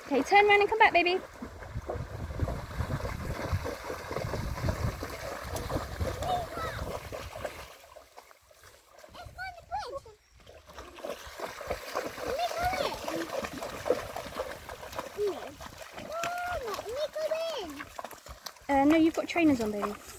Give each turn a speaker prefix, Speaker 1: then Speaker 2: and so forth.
Speaker 1: Okay, turn around and come back, baby. No, you've got trainers on, baby.